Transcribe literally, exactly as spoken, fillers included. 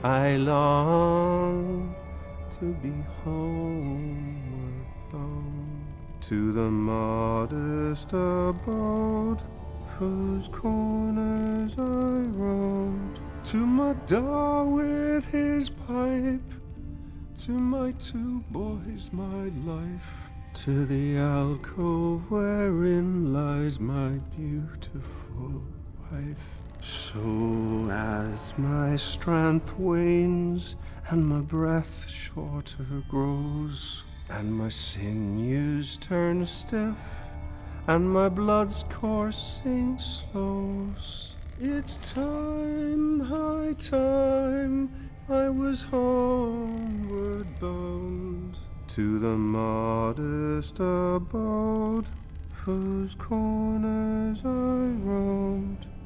I long to be homeward bound, to the modest abode whose corners I roamed, to my da with his pipe, to my two boys my life, to the alcove wherein lies my beautiful wife. So as my strength wanes and my breath shorter grows, and my sinews turn stiff and my blood's coursing slows, it's time, high time, I was homeward bound, to the modest abode whose corners I roamed.